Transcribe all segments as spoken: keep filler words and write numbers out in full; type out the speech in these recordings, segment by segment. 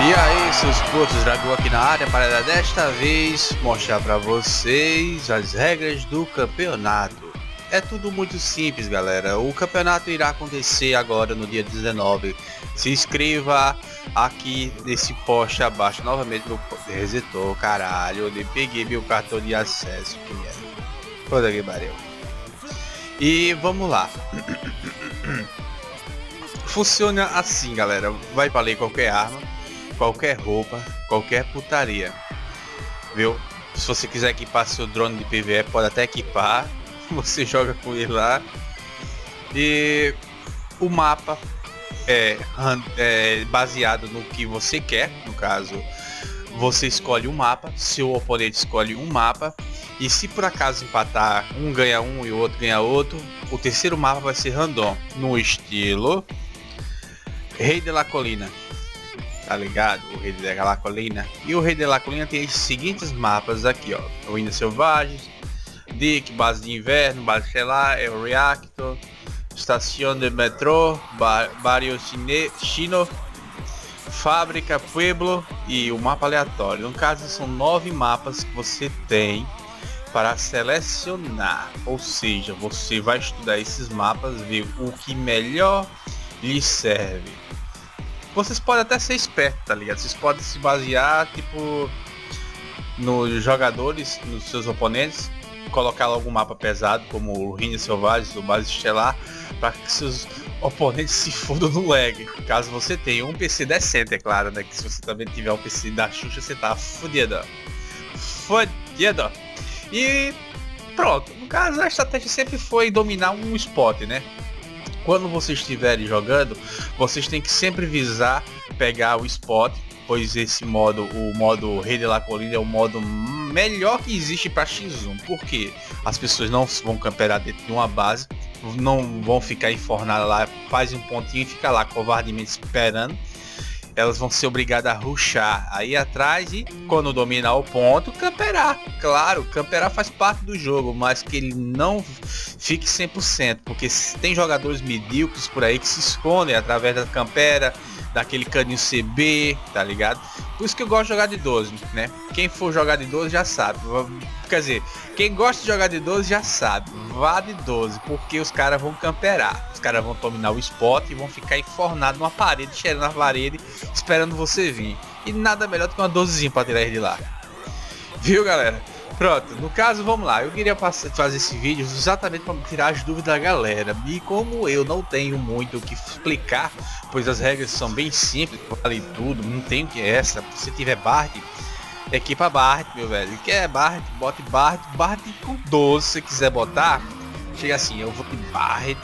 E aí, seus putos, Dragão aqui na área para desta vez mostrar para vocês as regras do campeonato. É tudo muito simples, galera. O campeonato irá acontecer agora no dia dezenove. Se inscreva aqui nesse post abaixo. Novamente meu resetou, caralho. Eu peguei meu cartão de acesso. Que merda. Foda que pariu. E vamos lá. Funciona assim, galera. Vai valer qualquer arma, qualquer roupa, qualquer putaria, viu? Se você quiser equipar seu drone de P V E, pode até equipar. Você joga com ele lá. E o mapa é, é baseado no que você quer. No caso, você escolhe um mapa, seu oponente escolhe um mapa. E se por acaso empatar, um ganha um e o outro ganha outro, o terceiro mapa vai ser random, no estilo Rei de la Colina. Tá ligado? O Rei de la Colina. E o Rei de la Colina tem os seguintes mapas aqui, ó. Ruínas Selvagens, Dick, Base de Inverno, Base Estelar, El Reactor, Estação de Metrô, Bar Barrio Chino, Fábrica, Pueblo e o mapa aleatório. No caso, são nove mapas que você tem para selecionar. Ou seja, você vai estudar esses mapas, ver o que melhor lhe serve. Vocês podem até ser espertos, tá ligado? Vocês podem se basear, tipo, nos jogadores, nos seus oponentes, colocar algum mapa pesado, como o Ruínas Selvagens ou Base Estelar, para que seus oponentes se fodam no lag. Caso você tenha um P C decente, é claro, né? Que se você também tiver um P C da Xuxa, você tá fodido. Fodido. E pronto. No caso, a estratégia sempre foi dominar um spot, né? Quando vocês estiverem jogando, vocês têm que sempre visar pegar o spot, pois esse modo, o modo Rei de la Colina, é o modo melhor que existe para X um. Porque as pessoas não vão camperar dentro de uma base, não vão ficar enfornadas lá, faz um pontinho e fica lá covardemente esperando. Elas vão ser obrigadas a rushar aí atrás e, quando dominar o ponto, camperar. Claro, camperar faz parte do jogo, mas que ele não fique cem por cento, porque tem jogadores medíocres por aí que se escondem através da campera, daquele caninho C B, tá ligado? Por isso que eu gosto de jogar de doze, né? Quem for jogar de doze já sabe. Quer dizer, quem gosta de jogar de doze já sabe. Vá de doze, porque os caras vão camperar. Os caras vão dominar o spot e vão ficar enfornados numa parede, cheirando na parede, esperando você vir. E nada melhor do que uma dozezinha pra tirar ele de lá. Viu, galera? Pronto, no caso, vamos lá. Eu queria passar, fazer esse vídeo exatamente para tirar as dúvidas da galera. E como eu não tenho muito o que explicar, pois as regras são bem simples, falei tudo, não tem o que é essa. Se tiver Bard, equipa Bard, meu velho. Quer Bard, bote Bard, Bard com doze, se quiser botar. Chega assim, eu vou de Bard.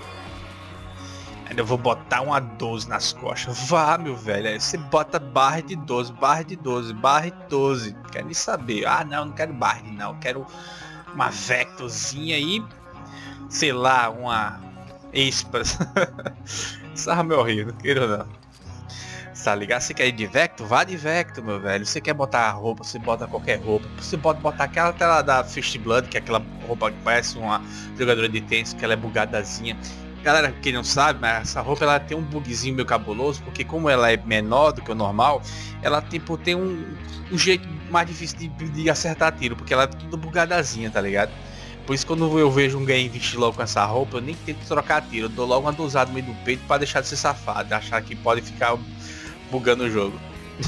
Ainda vou botar uma doze nas costas. Vá, meu velho. Aí você bota barra de doze, barra de doze, barra de doze. Quero nem saber. Ah, não, não quero barra, não. Quero uma Vectorzinha aí. Sei lá, uma Espas. Sarra meu rio, não quero não. Tá ligado? Você quer ir de Vector? Vá de Vector, meu velho. Você quer botar a roupa, você bota qualquer roupa. Você pode botar aquela tela da Fist Blood, que é aquela roupa que parece uma jogadora de tênis, que ela é bugadazinha. Galera, quem não sabe, mas essa roupa ela tem um bugzinho meio cabuloso, porque como ela é menor do que o normal, ela tipo, tem um, um jeito mais difícil de, de acertar tiro, porque ela é tudo bugadazinha, tá ligado? Por isso quando eu vejo um game vestir logo com essa roupa, eu nem tento trocar tiro, eu dou logo uma dosada no meio do peito para deixar de ser safado, achar que pode ficar bugando o jogo.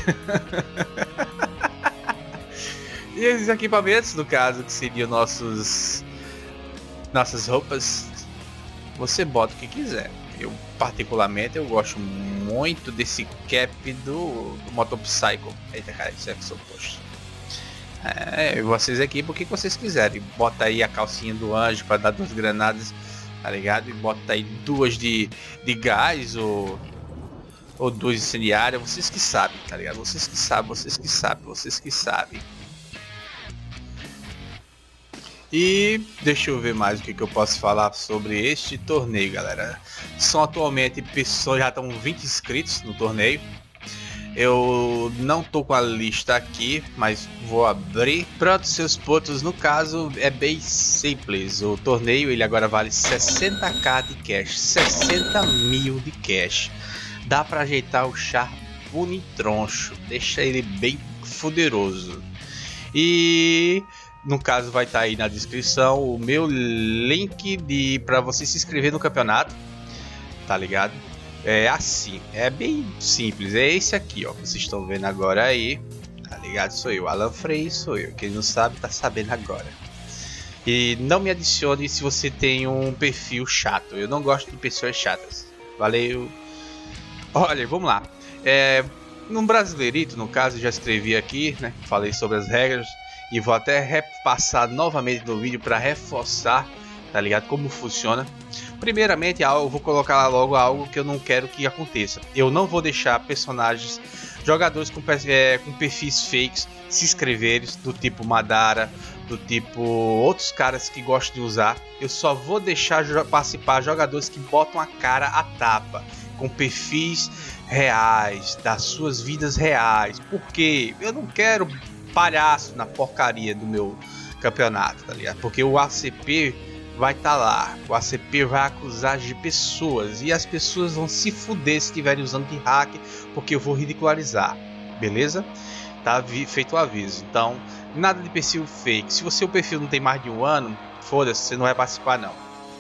E esses equipamentos, no caso, que seriam nossos nossas roupas, você bota o que quiser. Eu particularmente eu gosto muito desse cap do, do Motopsycho. Eita, cara, isso é que sou posto. É, vocês aqui porque vocês quiserem. Bota aí a calcinha do anjo para dar duas granadas, tá ligado? E bota aí duas de, de gás ou, ou duas incendiárias. Vocês que sabem, tá ligado? Vocês que sabem, vocês que sabem, vocês que sabem. E deixa eu ver mais o que, que eu posso falar sobre este torneio, galera. São atualmente pessoas, já estão vinte inscritos no torneio. Eu não tô com a lista aqui, mas vou abrir. Pronto, seus putos, no caso é bem simples. O torneio ele agora vale sessenta k de cash, sessenta mil de cash. Dá pra ajeitar o char bonitroncho, deixa ele bem poderoso. E no caso vai estar tá aí na descrição o meu link de para você se inscrever no campeonato, tá ligado? É assim, é bem simples, é esse aqui, ó, vocês estão vendo agora aí, tá ligado? Sou eu, Alan Frei, sou eu, quem não sabe tá sabendo agora. E não me adicione se você tem um perfil chato, eu não gosto de pessoas chatas, valeu. Olha, vamos lá, é, no Brasileirito, no caso, já escrevi aqui, né, falei sobre as regras. E vou até repassar novamente no vídeo para reforçar, tá ligado? Como funciona. Primeiramente, eu vou colocar logo algo que eu não quero que aconteça. Eu não vou deixar personagens, jogadores com, é, com perfis fakes se inscreverem, do tipo Madara, do tipo outros caras que gostam de usar. Eu só vou deixar participar jogadores que botam a cara a tapa, com perfis reais, das suas vidas reais. Porque eu não quero palhaço na porcaria do meu campeonato, tá ligado? Porque o A C P vai estar tá lá, o A C P vai acusar de pessoas e as pessoas vão se fuder se estiverem usando de hack, porque eu vou ridicularizar, beleza? Tá feito o aviso. Então, nada de perfil fake. Se o seu perfil não tem mais de um ano, foda-se, você não vai participar não.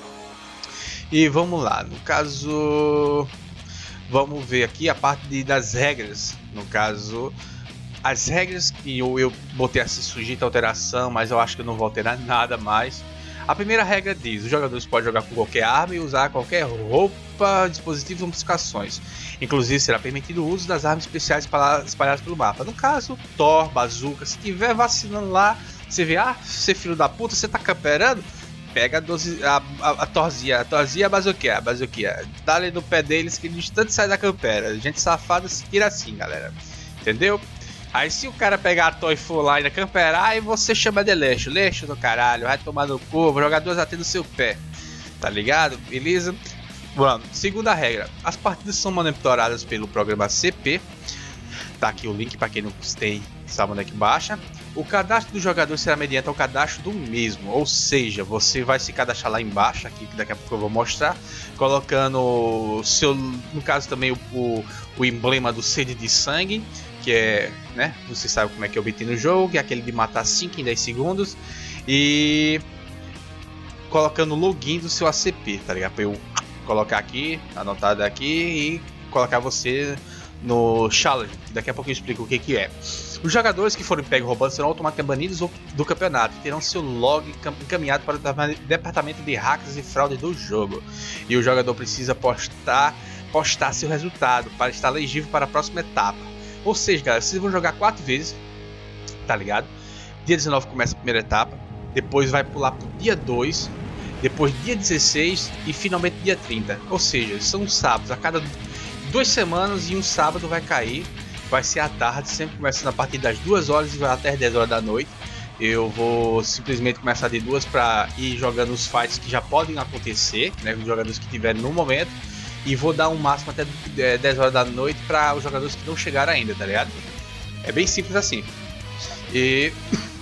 E vamos lá, no caso, vamos ver aqui a parte de, das regras, no caso. As regras que eu, eu botei assim sujeito a alteração, mas eu acho que eu não vou alterar nada mais. A primeira regra diz: os jogadores podem jogar com qualquer arma e usar qualquer roupa, dispositivos ou modificações. Inclusive será permitido o uso das armas especiais espalhadas pelo mapa. No caso, Thor, Bazooka, se tiver vacilando lá, você vê, ah, você filho da puta, você tá camperando? Pega a, doze, a, a, a Thorzinha, a Thorzinha, a Bazookia, a Bazookia. Dá ali no pé deles que no instante sai da campera. Gente safada se tira assim, galera. Entendeu? Aí se o cara pegar a Toy e for lá e camperar, aí você chama de leixo, leixo do caralho, vai tomar no cu, vou jogar duas A T no seu pé, tá ligado? Beleza? Bom, segunda regra, as partidas são monitoradas pelo programa C P, tá aqui o link para quem não tem, sabe onde é que baixa. O cadastro do jogador será mediante ao cadastro do mesmo, ou seja, você vai se cadastrar lá embaixo, aqui que daqui a pouco eu vou mostrar, colocando o seu, no caso também o, o, o emblema do sede de sangue, que é, né, você sabe como é que eu obtenho no jogo, que é aquele de matar cinco em dez segundos, e colocando o login do seu A C P, tá ligado? Pra eu colocar aqui, anotado aqui, e colocar você no challenge, daqui a pouco eu explico o que que é. Os jogadores que forem pegos roubando serão automaticamente banidos do campeonato e terão seu log encaminhado para o departamento de hackers e fraude do jogo. E o jogador precisa postar, postar seu resultado para estar elegível para a próxima etapa. Ou seja, galera, vocês vão jogar quatro vezes, tá ligado? Dia dezenove começa a primeira etapa, depois vai pular pro dia dois, depois dia dezesseis e finalmente dia trinta. Ou seja, são sábados, a cada duas semanas e um sábado vai cair. Vai ser à tarde, sempre começando a partir das duas horas e vai até as dez horas da noite. Eu vou simplesmente começar de duas para ir jogando os fights que já podem acontecer, né, os jogadores que tiverem no momento. E vou dar um máximo até dez horas da noite para os jogadores que não chegaram ainda, tá ligado? É bem simples assim. E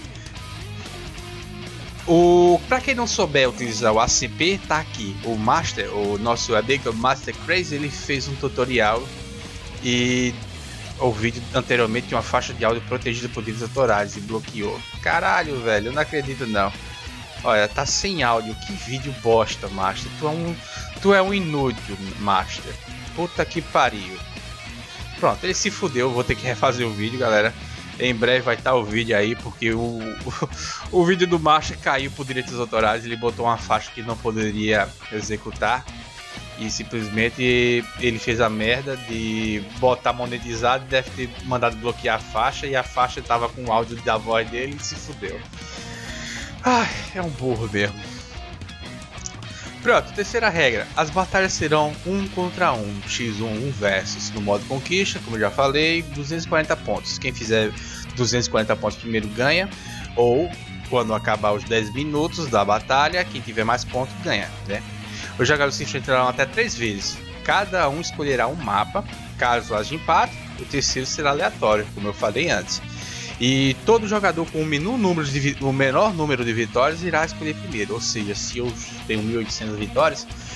o para quem não souber utilizar o A C P, tá aqui o Master, o nosso amigo Master Crazy, ele fez um tutorial e o vídeo anteriormente tinha uma faixa de áudio protegida por direitos autorais e bloqueou. Caralho, velho, eu não acredito não. Olha, tá sem áudio, que vídeo bosta, Master. Tu é um, tu é um inútil, Master. Puta que pariu. Pronto, ele se fudeu, vou ter que refazer o vídeo, galera. Em breve vai estar o vídeo aí, porque o, o, o vídeo do Master caiu por direitos autorais. Ele botou uma faixa que não poderia executar. E simplesmente ele fez a merda de botar monetizado, deve ter mandado bloquear a faixa e a faixa tava com o áudio da voz dele e se fudeu. Ai, é um burro mesmo. Pronto, terceira regra. As batalhas serão um contra um, x um, um versus. No modo conquista, como eu já falei, duzentos e quarenta pontos. Quem fizer duzentos e quarenta pontos primeiro ganha. Ou, quando acabar os dez minutos da batalha, quem tiver mais pontos ganha, né? Os jogadores se enfrentarão até três vezes. Cada um escolherá um mapa. Caso haja empate, o terceiro será aleatório, como eu falei antes. E todo jogador com o menor número de, o menor número de vitórias irá escolher primeiro. Ou seja, se eu tenho mil e oitocentas vitórias,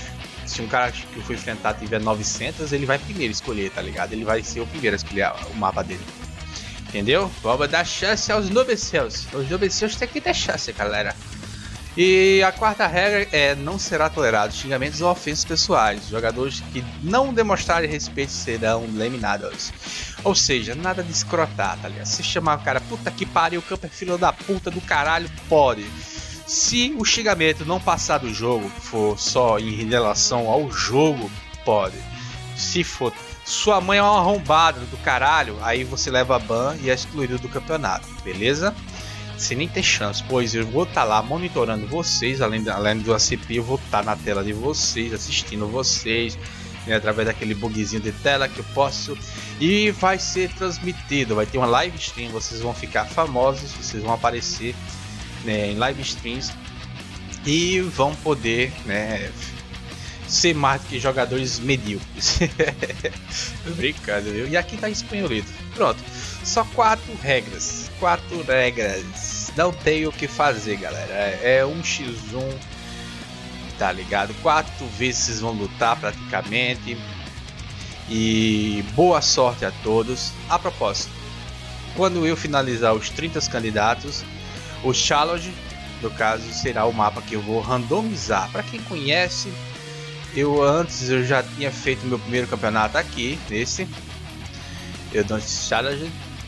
Se um cara que eu fui enfrentar tiver novecentos, ele vai primeiro escolher, tá ligado? Ele vai ser o primeiro a escolher o mapa dele. Entendeu? Vamos dar chance aos noobcels. Os noobcels tem que ter chance, galera. E a quarta regra é: não será tolerado xingamentos ou ofensas pessoais. Jogadores que não demonstrarem respeito serão eliminados. Ou seja, nada de escrotar, tá ligado? Se chamar o cara, puta que pariu, o camper filho da puta do caralho, pode. Se o xingamento não passar do jogo, for só em relação ao jogo, pode. Se for sua mãe é uma arrombada do caralho, aí você leva ban e é excluído do campeonato, beleza? Sem nem ter chance, pois eu vou estar lá monitorando vocês, além, além do A C P, eu vou estar na tela de vocês, assistindo vocês, né, através daquele bugzinho de tela que eu posso, e vai ser transmitido, vai ter uma live stream, vocês vão ficar famosos, vocês vão aparecer, né, em live streams e vão poder, né, ser mais do que jogadores medíocres. Brincando, viu? E aqui tá espanholito. Pronto, só quatro regras. Quatro regras. Não tem o que fazer, galera. É um por um, tá ligado? Quatro vezes vocês vão lutar praticamente. E boa sorte a todos. A propósito, quando eu finalizar os trinta candidatos, o challenge, no caso, será o mapa que eu vou randomizar. Para quem conhece, eu antes eu já tinha feito meu primeiro campeonato aqui, nesse eu dou esse challenge.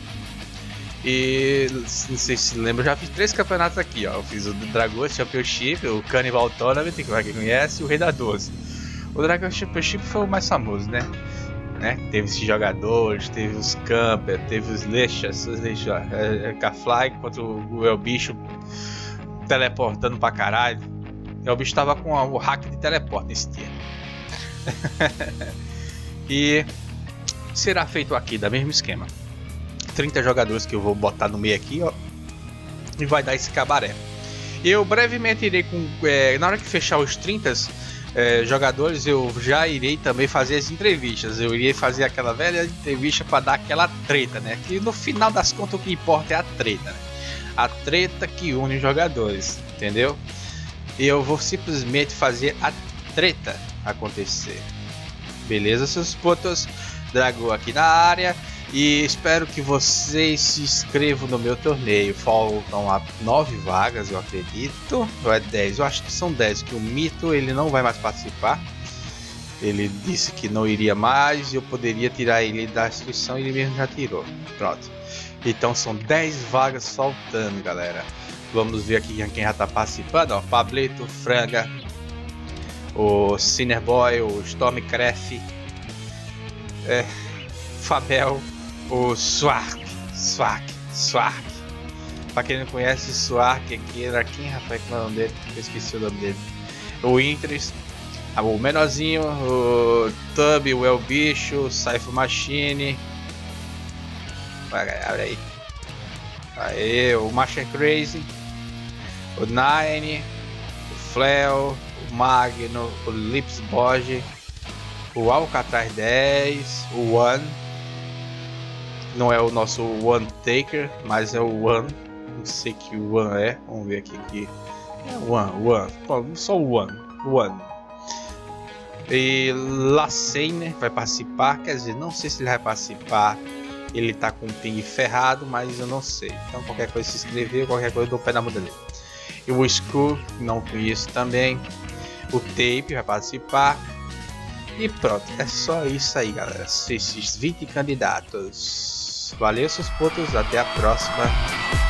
E não sei se lembra, eu já fiz três campeonatos aqui, ó. Eu fiz o Dragon Championship, o Cannibal Tournament, que pra quem conhece, e o Rei da doze. O Dragon Championship foi o mais famoso, né? né? Teve esses jogadores, teve os Camper, teve os Lechas, os Lechas, é, é, K-Fly contra o El Bicho teleportando pra caralho. O El Bicho tava com o hack de teleporte nesse dia. E será feito aqui, da mesmo esquema. trinta jogadores que eu vou botar no meio aqui, ó. E vai dar esse cabaré. Eu brevemente irei com... É, na hora que fechar os trinta é, jogadores, eu já irei também fazer as entrevistas. Eu irei fazer aquela velha entrevista para dar aquela treta, né? Que no final das contas o que importa é a treta, né? A treta que une os jogadores, entendeu? E eu vou simplesmente fazer a treta acontecer. Beleza, seus putos? Dragão aqui na área. E espero que vocês se inscrevam no meu torneio. Faltam nove vagas, eu acredito. Ou é dez? Eu acho que são dez. Que o Mito ele não vai mais participar. Ele disse que não iria mais. E eu poderia tirar ele da inscrição. Ele mesmo já tirou. Pronto. Então são dez vagas faltando, galera. Vamos ver aqui quem já está participando. Ó, Pablito, Franga, o Cinerboy, o Stormcraft, é, Fabel, o Swark, Swark, Swark. Pra quem não conhece, Swark aqui era quem, rapaz, que é o nome dele? Eu esqueci o nome dele. O Interest, o menorzinho, o Tub, o El Bicho, o Cypher Machine. Olha aí. Aí, o Master Crazy, o Nine, o Fleo, o Magno, o Lips Borge, o Alcatraz dez, o One. Não é o nosso One Taker, mas é o One. Não sei que o One é. Vamos ver aqui que é o One, One. Só o One, One. E Lacene vai participar, quer dizer, não sei se ele vai participar. Ele tá com o ping ferrado, mas eu não sei. Então qualquer coisa se inscrever, qualquer coisa eu dou o pé na muda dele. E o Skull, não conheço também. O Tape vai participar. E pronto, é só isso aí, galera. Esses vinte candidatos. Valeu, seus putos, até a próxima.